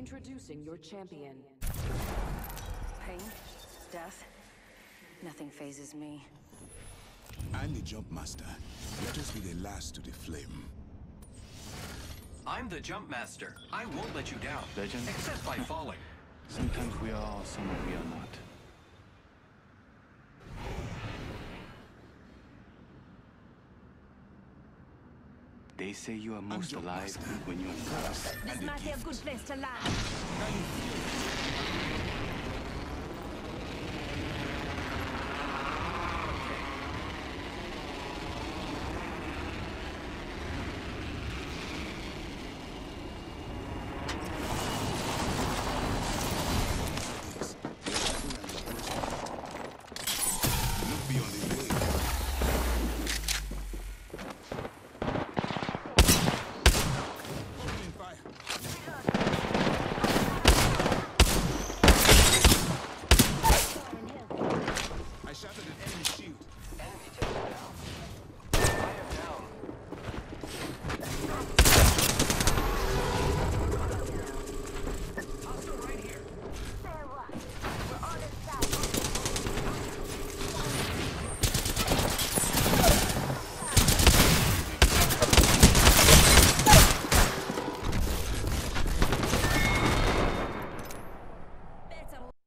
Introducing your champion. Pain, death, nothing phases me. I'm the Jump Master. Let us be the last to the flame. I'm the Jump Master. I won't let you down. Legend? Except by falling. Sometimes we are, sometimes we are not. They say you are most Jump alive Master. when you're in class. This might be a good place to land. Look beyond the veil. Opening fire. I shattered an enemy shield. Enemy taken down. Fire down. Hostile right here. Better.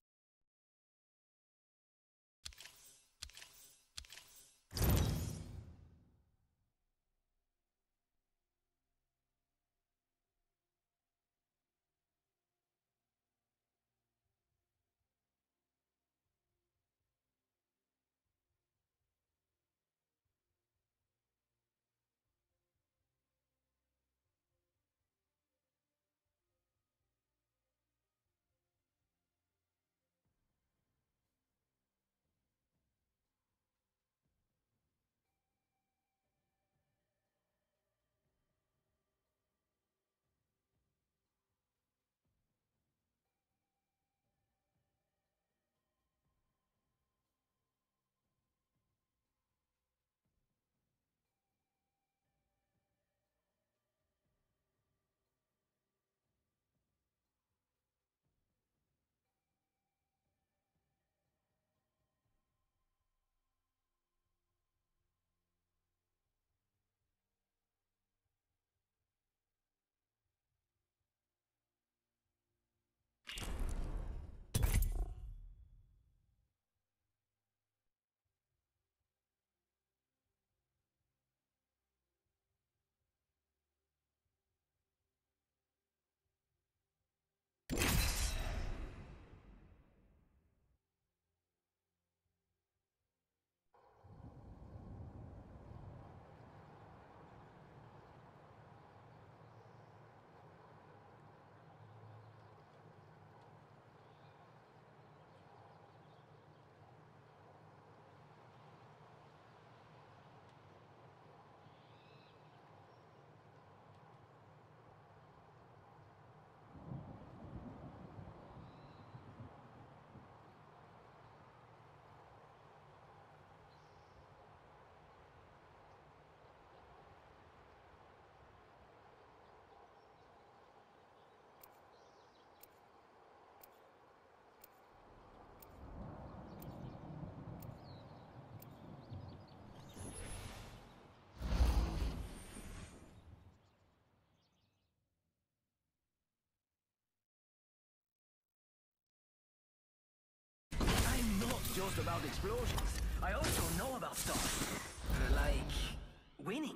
I'm not just about explosions. I also know about stuff. Like winning.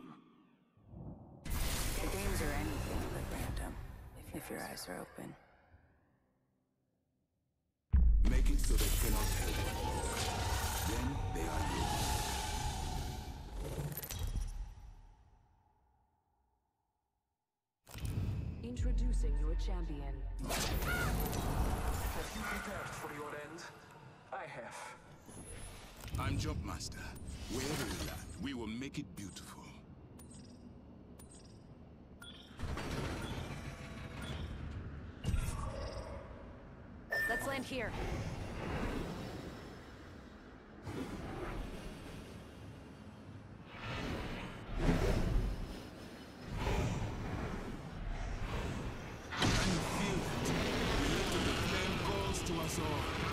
The games are anything but random, if your eyes are open. Make it so they cannot help but look. Then they are yours. Introducing your champion. Have you prepared for your end? I have. I'm Jump Master. Wherever we land, we will make it beautiful. Let's land here. Can you feel them? us all.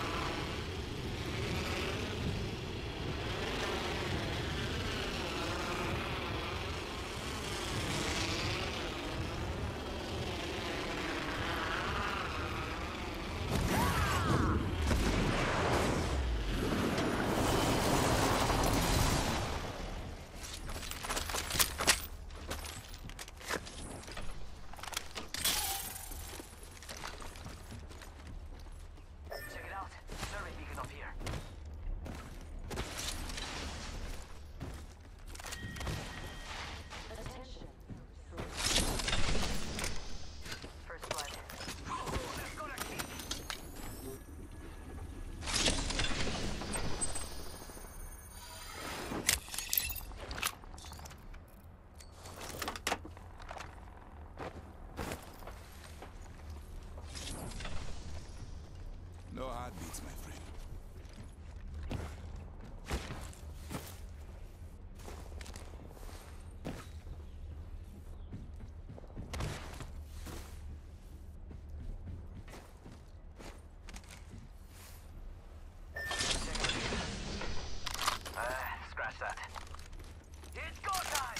Check it out. Survey beacon up here. Attention. First blood. Oh, that's gonna kill. No heartbeats, my friend. Scratch that. It's go time!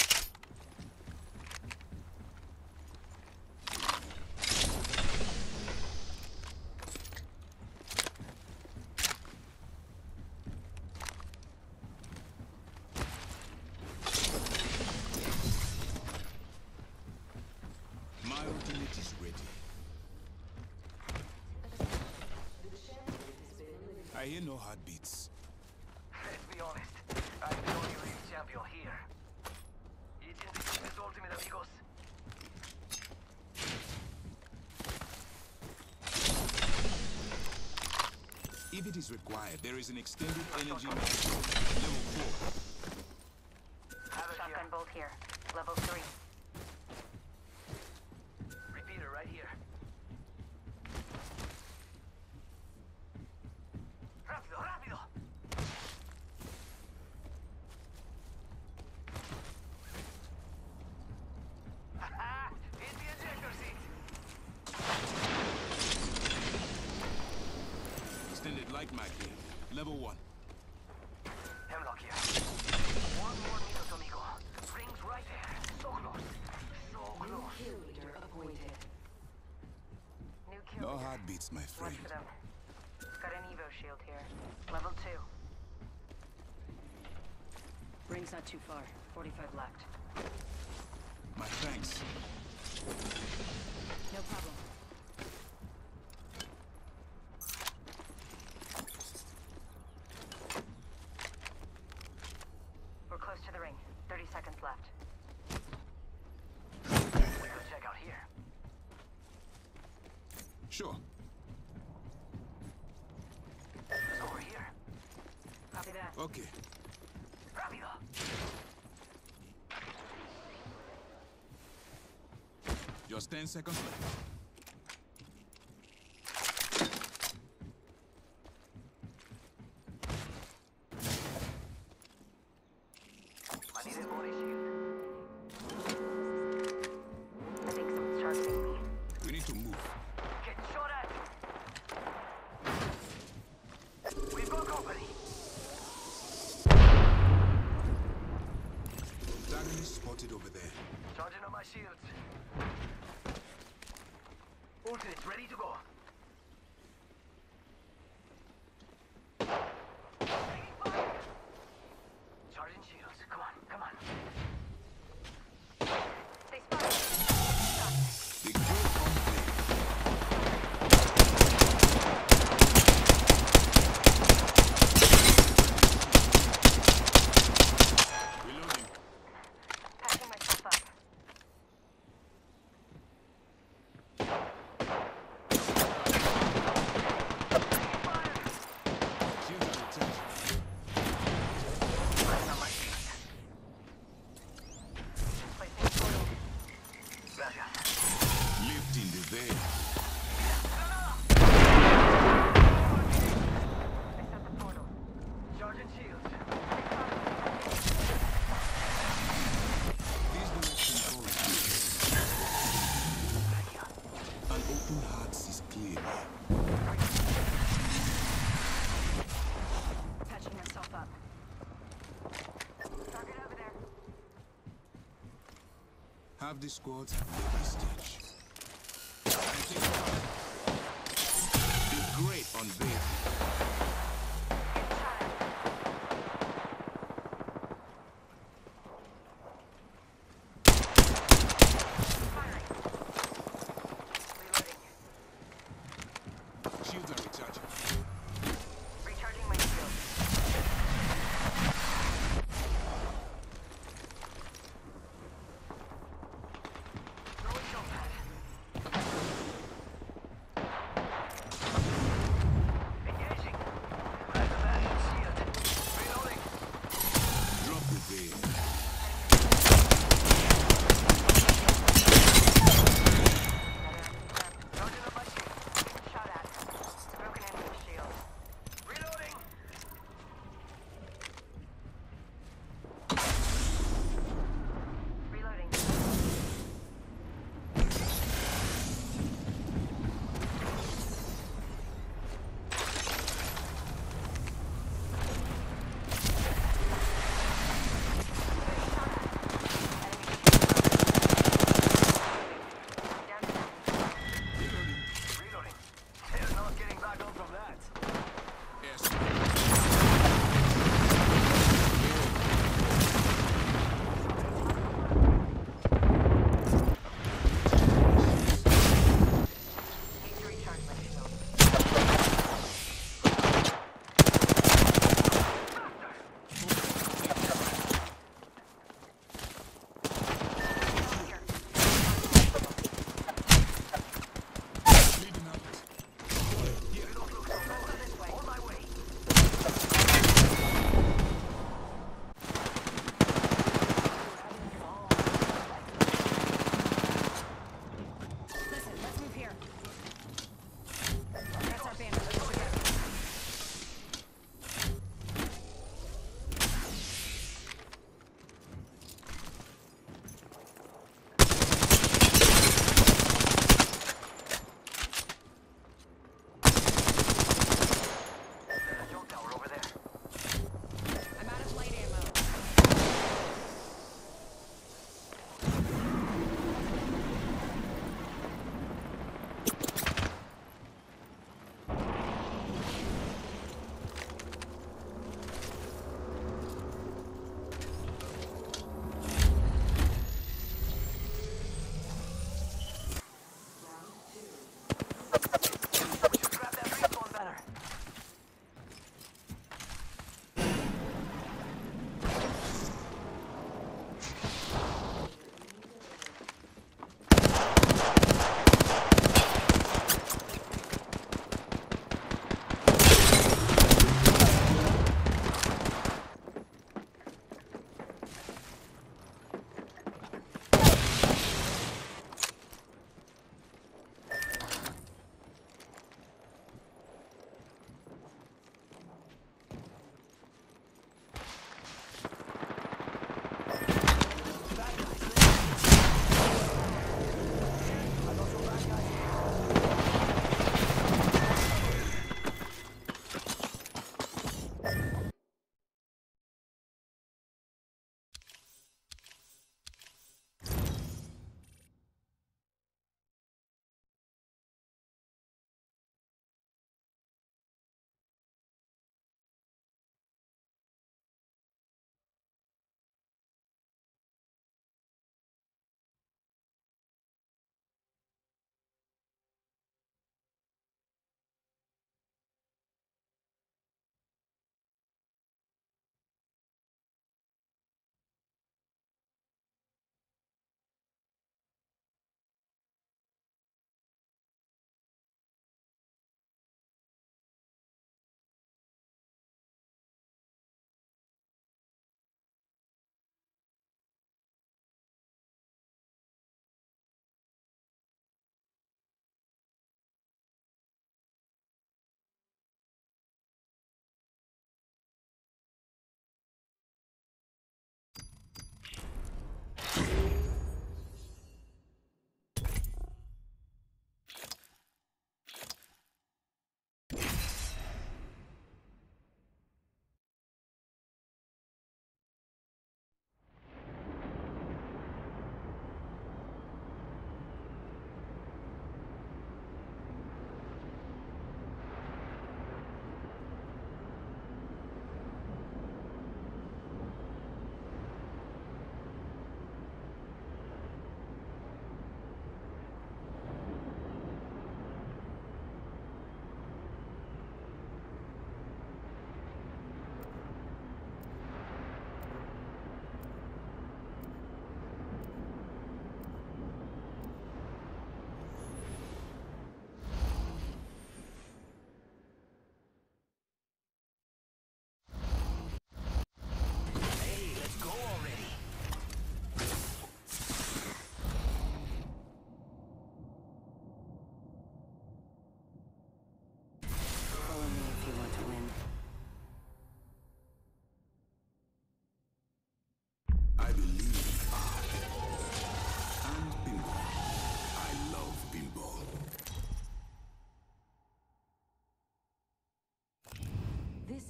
My ultimate is ready. I hear no heartbeats. Let's be honest. I'm the only real champion here. Agent is ultimate, amigos. If it is required, there is an extended energy module. Level 4. Have it Shotgun here. bolt here. Level 3. Repeater right here. Rápido, rápido! Haha! Hit the ejector seat! Extended light mag here. Level 1. Hemlock here. One more minute, amigo. Rings right there. So close. So New close. kill leader appointed. New kill. No heartbeats, my Watch friend. for them. Got an Evo shield here. Level 2. Ring's not too far. 45 left. My thanks. No problem. We're close to the ring. 30 seconds left. We could check out here. Sure. Let's go over here. Copy that. Okay. Rápido! Just 10 seconds left. I need a body shield. I think someone's targeting me. We need to move. Get shot at! We've got company! Antagonist spotted over there. Charging on my shields. Ultimate's ready to go. Taking fire! Charging shields. Come on, come on. They spotted. The kill complete. Reloading. Patching myself up. have the squad, every stitch. I think be great on base. Shields are recharging. Recharging my shield. Throwing jump pad.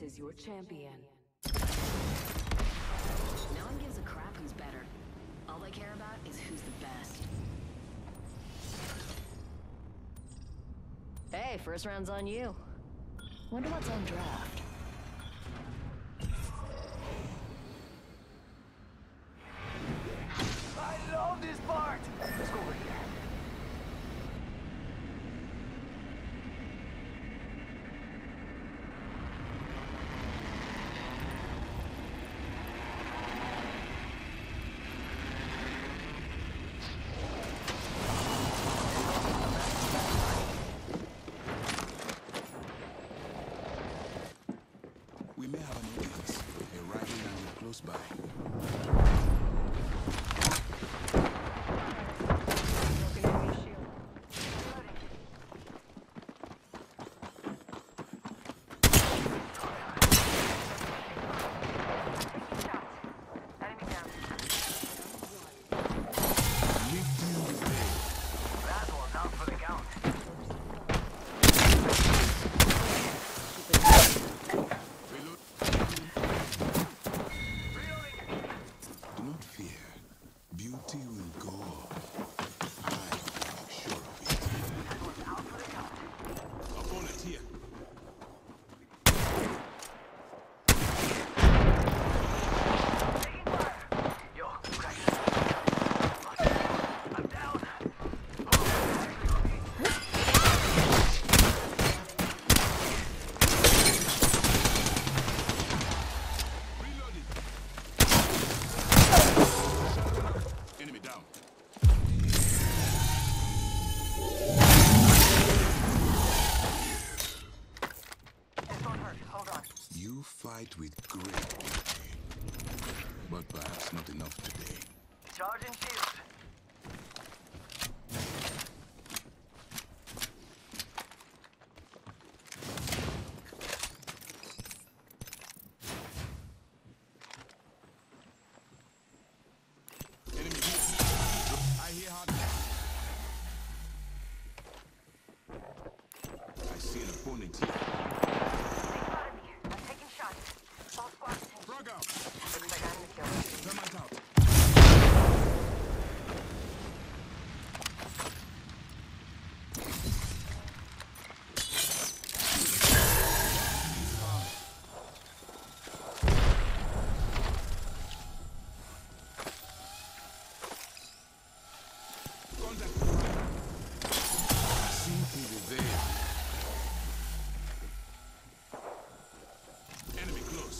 This is your champion. No one gives a crap who's better. All they care about is who's the best. Hey, first round's on you. Wonder what's on draft. I love this part! Let's go over here. We may have an audience. A rival landed close by. Broken enemy shield. Reloading. Taking shots. Enemy down. Lifting the veil. That one's out for the count. Reload. Do not fear. Beauty will go. I am sure of it. Opponent here. Taking fire! Yo, crack it. I'm down. Reloading. Enemy down. This won't hurt. Hold on. You fight with great beauty, but perhaps not enough today. Charging shields. Enemy here. I hear hard. I see an opponent here. They spotted me. I'm taking shots. All squads. Frog out. Looks like I'm the killer. Termite out. Contact. See through the veil. Enemy close.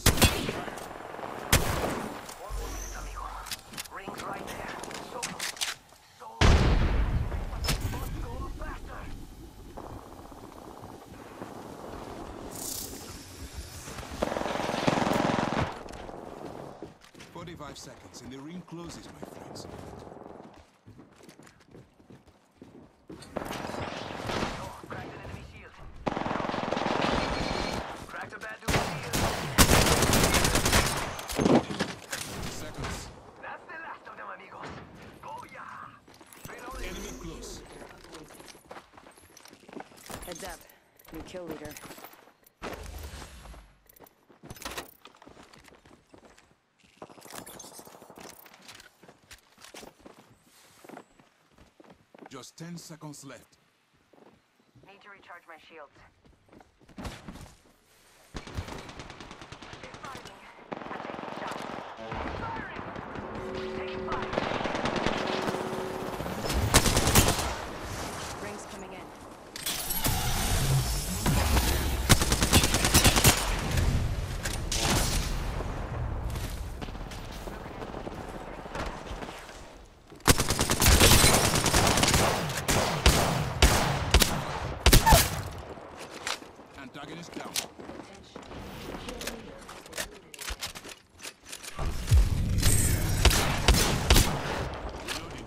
One more minute, amigo. Ring's right there. So close. So let's go faster. "45 seconds and the ring closes, my friends." Oh, cracked an enemy shield. Cracked a bad dude's shield. Seconds. That's the last of them, amigos. Booyah! Reloading. Enemy close. Heads up. New kill leader. Just 10 seconds left. Need to recharge my shields. They spotted me. I'm taking shots. Firing! Taking fire! Rings coming in. Antagonist down. Reloading.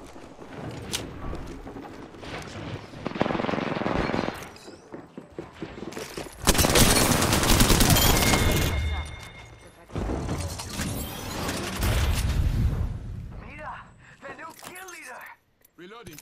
Mira! The new kill leader! Reloading.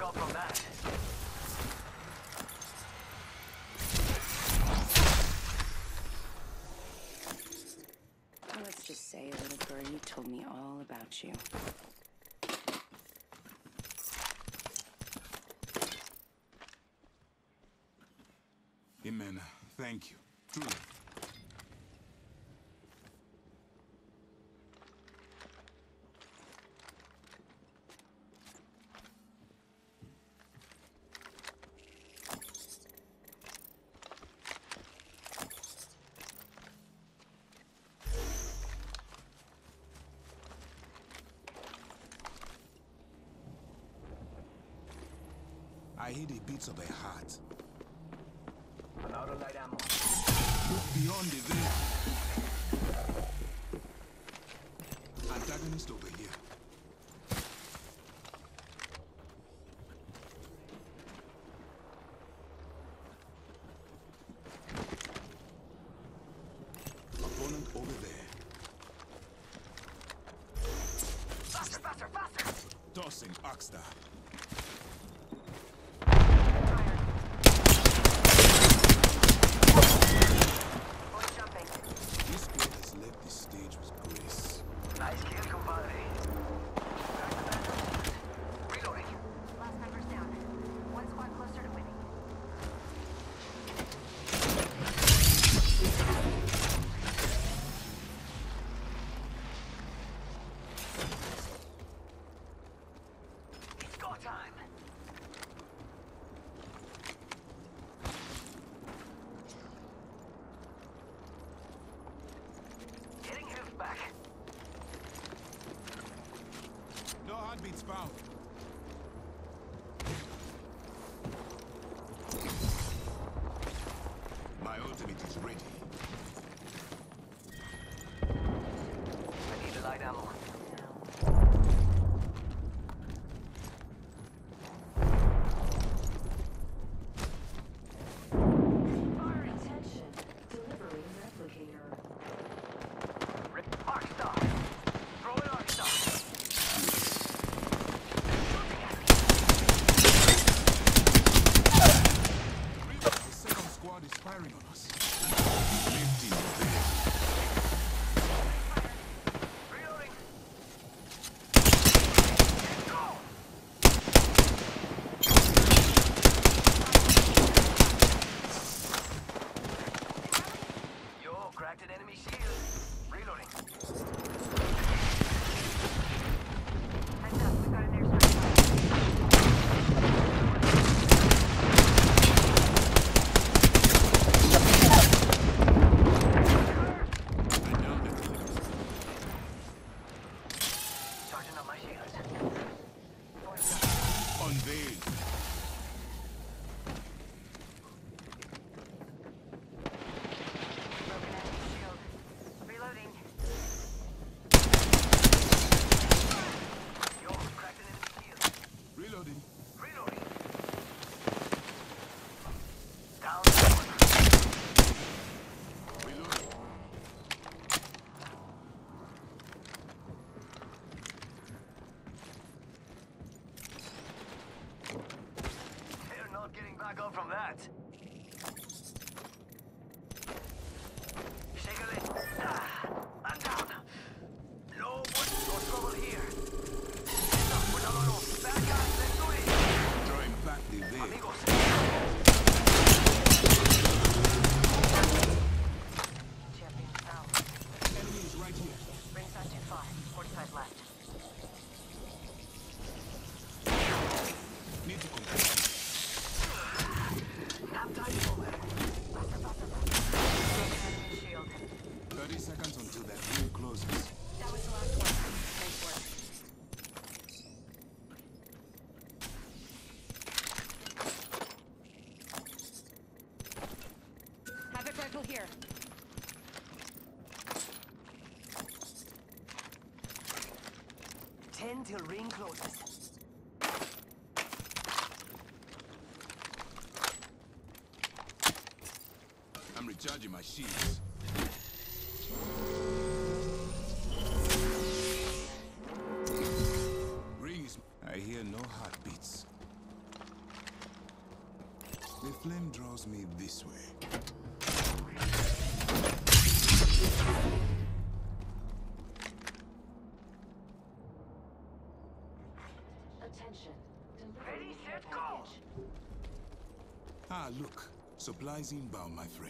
up from that. Well, let's just say, little birdie told me all about you. Jimena, thank you. Truly. I hear the beats of a heart. I'm out of light ammo. Look beyond the veil. Antagonist over here. Opponent over there. Faster, faster, faster! Tossing Oxstar. This squad has left the stage with grace. Nice kill, compadre. Reloading. Last member's down. One squad closer to winning. It's go time. Getting health back. No heartbeats found. My ultimate is ready. I need the light ammo. Attention. Delivering replicator. Arcstar. Throwing Arcstar. The second squad is firing on us. Lifting the veil. Reloading. Go! Yo, cracked an enemy shield. Reloading. Heads up, we got an airstrike. And now the killers. Charging up my shields. Unveiled. Broken enemy shield. Reloading. Yo, cracked an enemy shield. Reloading. Reloading. Down. Reloading. They're not getting back up from that. Shake a leg. I'm down. No trouble here. No. Back guys, let's do it. Drawing back the veil. Amigos. Champion down. Enemy is right here. Ring's not too far. 45 left. Need to complete. Nap time over. Broken enemy shield. 30 seconds until that ring closes. That was the last one. Nice work. Havoc rifle here. Ten till ring closes. I'm recharging my shields. Ring is... I hear no heartbeats. The flame draws me this way. Attention. Ready, Delivering care set, go! package. Ah, look. Supplies inbound, my friend.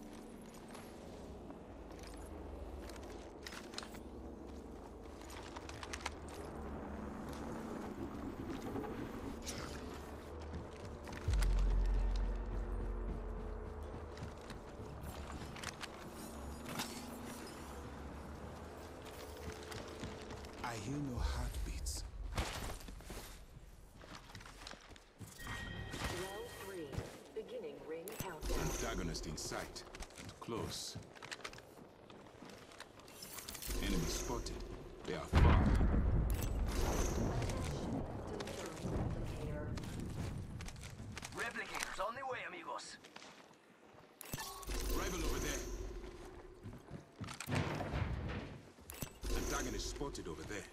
I hear no heartbeats. Round 3. Beginning ring countdown. Antagonist in sight. And close. Enemy spotted. They are far. Delivering replicator. Replicators on the way, amigos. Rival over there. Antagonist spotted over there.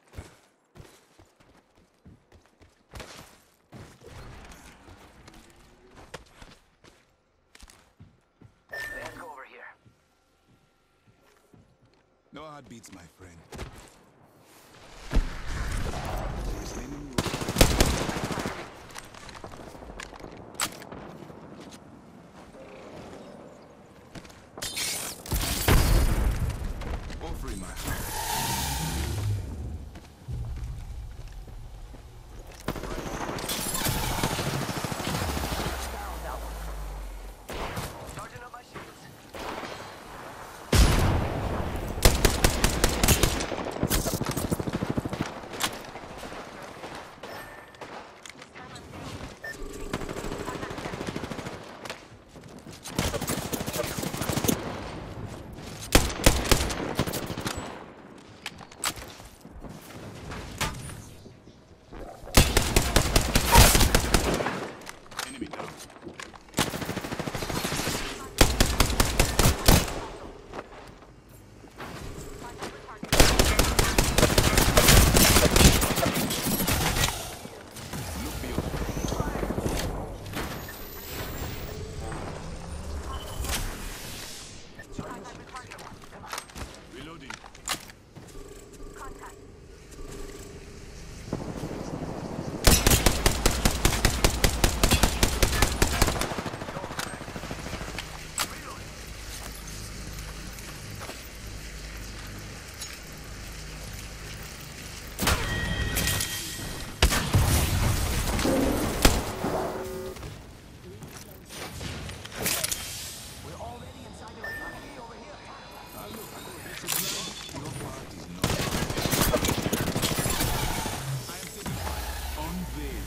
Let's go over here. No heartbeats, my friend. There's an enemy offering my heart. Down that one. Charging up my shields. Enemy down. Look beyond. Reloading. We're already inside the ring. Over here. Ah, look. It's a blind. Your part is not. I am taking fire. On veil.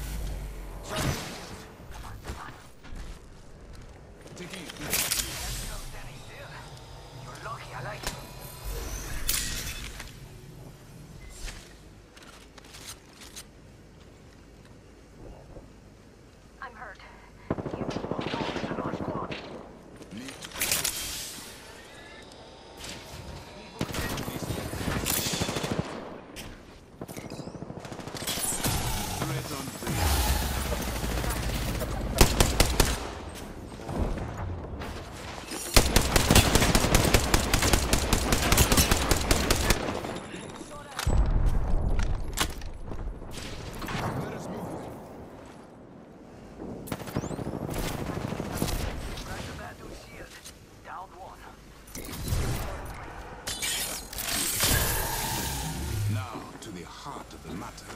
Taking it. No standing still. You're lucky, I like it. I'm hurt. It's another squad. Need to threat on veil. Let us move. Crash the bad dude's shield. Down one. Now to the heart of the matter.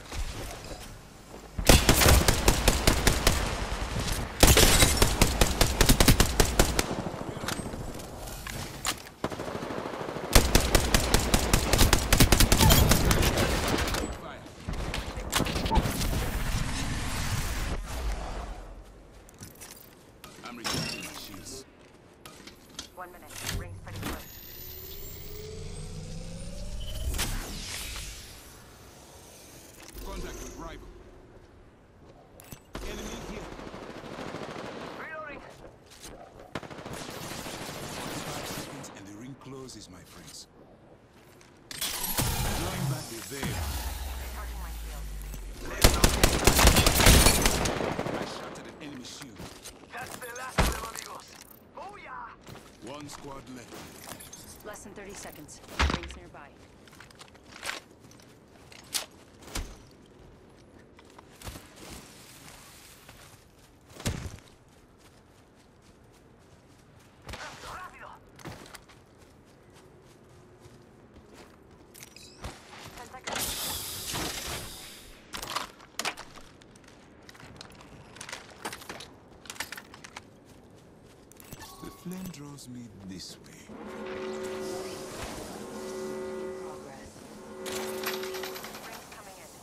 Fire. I'm recharging my shields. 1 minute. Ring's pretty close. Contact with rival. Enemy here. Reloading. 45 seconds and the ring closes, my friends. Drawing back the veil. Recharging my shield. I shot at an enemy shield. That's squad left. Less than 30 seconds. Rings nearby. ¡Rápido! 10 seconds. The flame draws me this way. In progress. Rings coming in.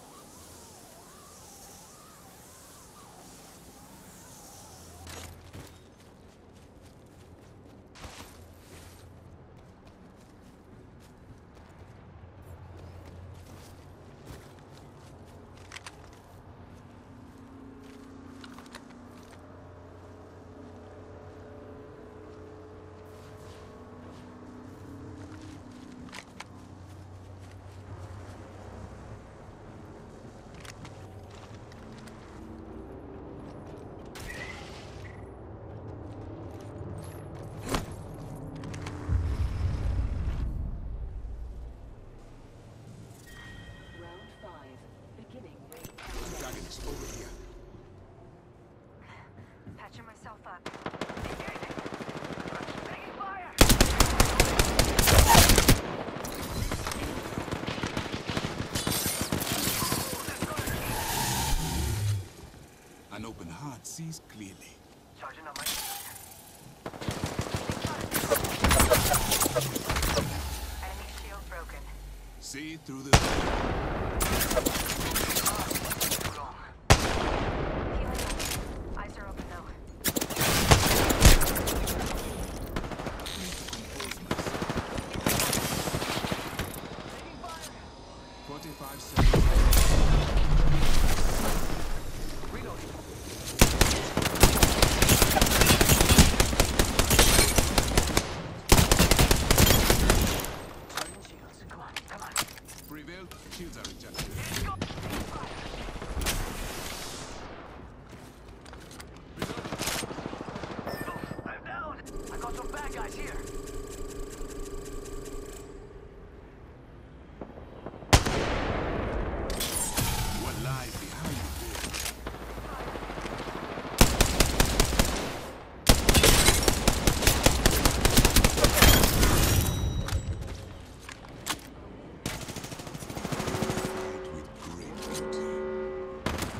Round 5. Beginning ring countdown. Protagonist, over here. Patching myself up. Taking fire! An open heart sees clearly. Charging up my... Enemy shield broken. See through the...